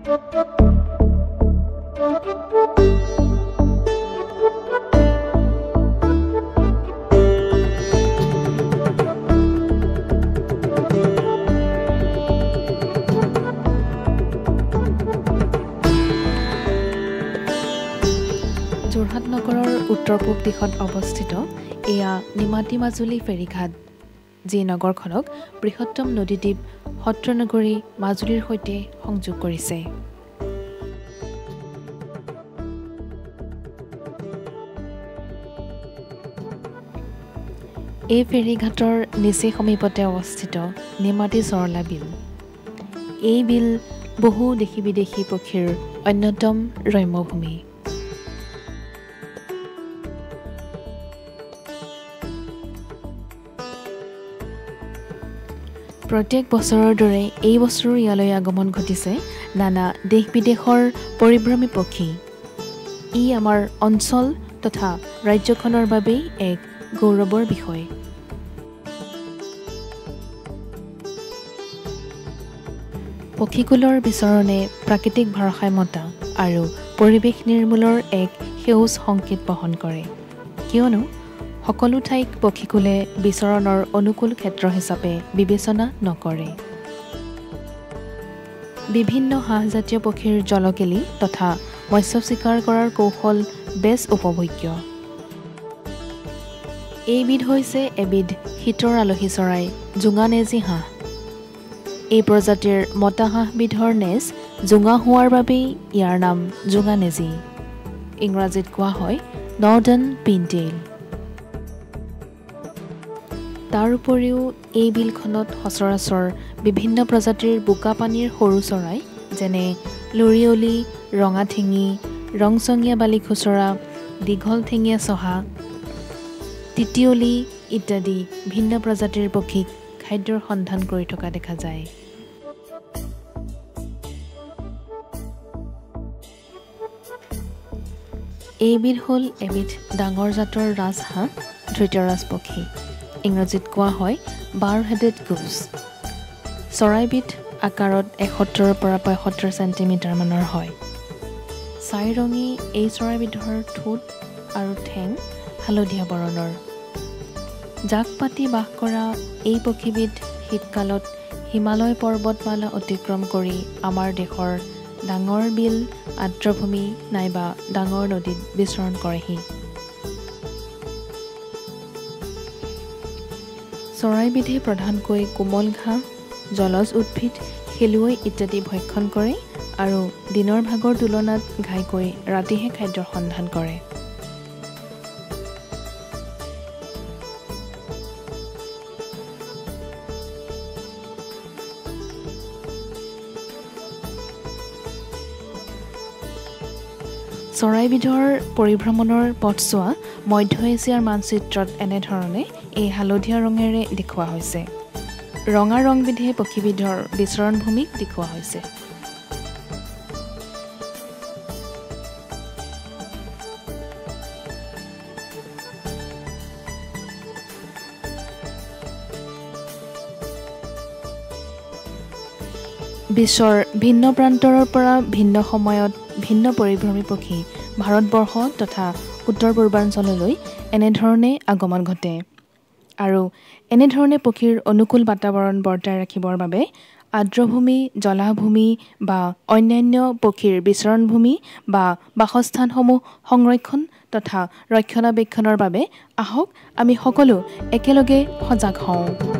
যোৰহাট নগৰৰ উত্তৰ পূব দিশত অৱস্থিত এয়া নিমাতী মাজুলী ফেৰীঘাট, যি নগৰখনক বৃহত্তম নদীদ্বীপ সত্ৰনগৰী মাজুলীৰ সৈতে সংযোগ কৰিছে। এই ফেৰীঘাটৰ নিচেই সমীপতে অৱস্থিত নিমাতী চৰলা বিল। এই বিল বহু দেশী বিদেশী পক্ষীৰ অন্যতম ৰম্যভূমি। প্ৰত্যেক বছৰৰ দৰে এই বছৰো ইয়ালৈ আগমন ঘটিছে নানা দেশ বিদেশৰ পৰিভ্ৰমী পক্ষী। ই আমাৰ অঞ্চল তথা ৰাজ্যখনৰ বাবেই এক গৌৰৱৰ বিষয়। পক্ষীকুলৰ বিচৰণে প্ৰাকৃতিক ভাৰসাম্যতা আৰু পৰিৱেশ নিৰ্মূলৰ এক সেউজ সংকেত বহন কৰে, কিয়নো সকলো ঠাইক পক্ষীকুলে বিচৰণৰ অনুকূল ক্ষেত্ৰ হিচাপে বিবেচনা নকৰে। বিভিন্ন হাঁহজাতীয় পক্ষীৰ জলকেলি তথা মৎস্য চিকাৰ কৰাৰ কৌশল বেছ উপভোগ্য। এইবিধ হৈছে এবিধ শীতৰ আলহী চৰাই জোঙা নেজী হাঁহ। এই প্ৰজাতিৰ মতা হাঁহবিধৰ নেজ জোঙা হোৱাৰ বাবেই ইয়াৰ নাম জোঙা নেজী। ইংৰাজীত কোৱা হয় নৰ্ডাৰ্ণ পিনটেইল। তাৰ উপৰিও এই বিলখনত সচৰাচৰ বিভিন্ন প্ৰজাতিৰ বোকা পানীৰ সৰু চৰাই যেনে লৰিয়লি, ৰঙাঠেঙী, ৰংচঙীয়া বালি খুচৰা, দীঘল ঠেঙীয়া চহা, তিতিয়লি ইত্যাদি ভিন্ন প্ৰজাতিৰ পক্ষীক খাদ্যৰ সন্ধান কৰি থকা দেখা যায়। এইবিধ হ'ল এবিধ ডাঙৰ জাতৰ ৰাজহাঁহ, ধৃতৰাজ পক্ষী। ইংৰাজীত কোৱা হয় বাৰ-হেডেড গুছ। চৰাইবিধ আকাৰত 71 পৰা 75 চেণ্টিমিটাৰ মানৰ হয়। ছাই ৰঙী এই চৰাইবিধৰ ঠোঁট আৰু ঠেং হালধীয়া বৰণৰ। জাক পাতি বাস কৰা এই পক্ষীবিধ শীতকালত হিমালয় পৰ্বতমালা অতিক্ৰম কৰি আমাৰ দেশৰ ডাঙৰ বিল, আৰ্দ্ৰভূমি নাইবা ডাঙৰ নদীত বিচৰণ কৰেহি। চৰাইবিধে প্ৰধানকৈ কোমল ঘাঁহ, জলজ উদ্ভিদ, খেলুৱৈ ইত্যাদি ভক্ষণ কৰে আৰু দিনৰ ভাগৰ তুলনাত ঘাইকৈ ৰাতিহে খাদ্যৰ সন্ধান কৰে। চৰাইবিধৰ পৰিভ্ৰমণৰ পথছোৱা মধ্য এছিয়াৰ মানচিত্ৰত এনেধৰণে এই হালধীয়া ৰঙেৰে দেখুওৱা হৈছে। ৰঙা ৰংবিধে পক্ষীবিধৰ বিচৰণ ভূমিক দেখুওৱা হৈছে। বিশ্বৰ ভিন্ন প্ৰান্তৰৰ পৰা ভিন্ন সময়ত ভিন্ন পৰিভ্ৰমী পক্ষী ভাৰতবৰ্ষ তথা উত্তৰ পূৰ্বাঞ্চললৈ এনেধৰণে আগমন ঘটে আৰু এনেধৰণে পক্ষীৰ অনুকূল বাতাবৰণ বৰ্তাই ৰাখিবৰ বাবে আৰ্দ্ৰভূমি, জলাহভূমি বা অন্যান্য পক্ষীৰ বিচৰণভূমি বা বাসস্থানসমূহ সংৰক্ষণ তথা ৰক্ষণাবেক্ষণৰ বাবে আহক আমি সকলো একেলগে সজাগ হওঁ।